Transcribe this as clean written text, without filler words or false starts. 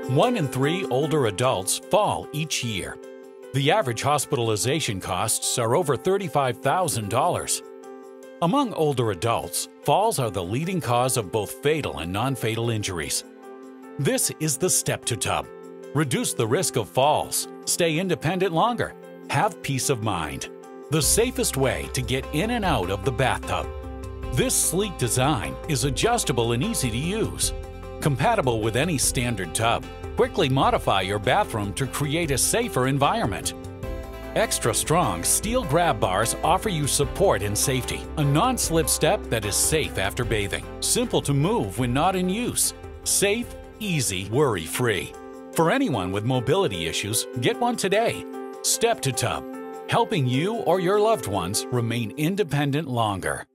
1 in 3 older adults fall each year. The average hospitalization costs are over $35,000. Among older adults, falls are the leading cause of both fatal and non-fatal injuries. This is the Step2Tub. Reduce the risk of falls, stay independent longer, have peace of mind. The safest way to get in and out of the bathtub. This sleek design is adjustable and easy to use. Compatible with any standard tub, quickly modify your bathroom to create a safer environment. Extra strong steel grab bars offer you support and safety. A non-slip step that is safe after bathing. Simple to move when not in use. Safe, easy, worry-free. For anyone with mobility issues, get one today. Step2Tub, helping you or your loved ones remain independent longer.